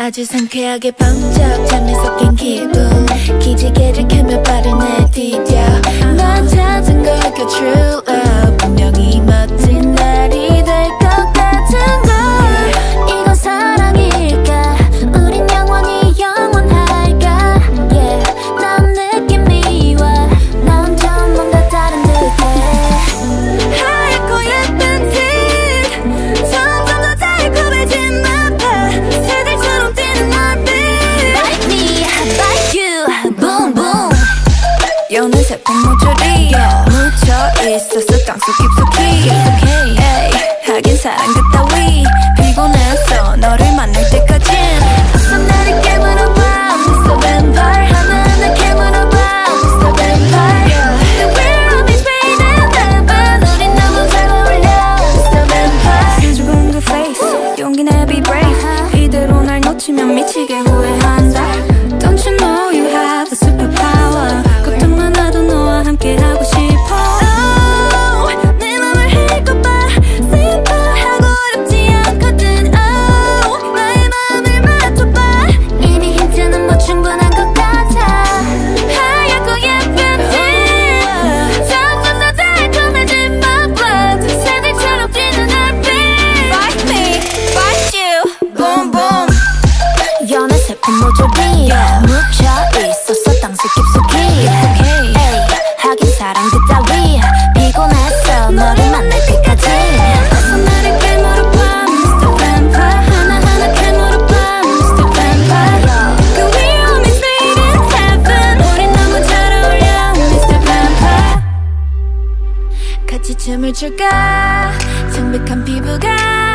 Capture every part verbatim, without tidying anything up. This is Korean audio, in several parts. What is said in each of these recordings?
아주 상쾌하게 번쩍 잠에 섞인 기분 기지개를 켜며 발을 내디뎌 넌 찾은 걸까 true love 분명히 멋진 날이 될 것 같은 걸 이건 사랑일까 우린 영원히 영원할까 yeah 난 느낌이 와 나 혼자 뭔가 다른 듯해 하얗고 예쁜 티 점점 더 달콤해진 나파 새들처럼 뛰는 얼빛 Like me, like you, boom boom 연애 세포 모조리 묻혀 있었어 땅속 깊숙이 에이 하긴 사랑 그따위 피곤했어 너를 만날 때까진 어서 나를 깨물어봐 미스터 Vampire 하나하나 깨물어봐 미스터 Vampire The we're always fading heaven 우린 너무 잘 어울려 미스터 Vampire 수줍은 그 face 용기 내 be brave 이대로 날 놓치면 미치게 후회한다 Don't you know you have a superpower 걱정 많아도 너와 함께 하고 싶어 Oh 내 맘을 읽어봐 simple 하고 어렵지 않거든 Oh 나의 마음을 맞춰봐 이미 힌트는 뭐 충분한 것 같아 하얗고 예쁜 티 점점 더 달콤해진 my blood 새들처럼 뛰는 얼빛 Fight me, fight you, boom boom 연애 세포 모조리 묻혀 있었어 땅속 깊숙이 에이 하긴 사랑 그따위 피곤했어 너를 만날 때까지 어서 나를 깨물어봐 미스터 Vampire 하나하나 깨물어봐 미스터 Vampire 그 위에 always fading heaven 우린 너무 잘 어울려 미스터 Vampire 같이 춤을 출까 창백한 피부가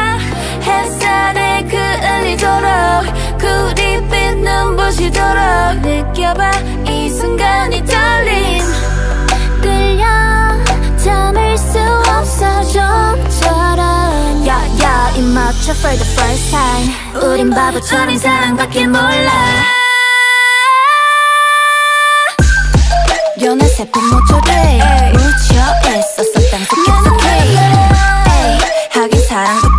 햇살에 그을리도록 구릿빛 눈부시도록 느껴봐 이 순간이 떨림 끌려 참을 수 없어 좀처럼 야야 입 맞춰 for the first time 우린 바보처럼 사랑밖에 몰라 연애 세포 모조리 묻혀 있었어 땅속 깊숙이 하긴 사랑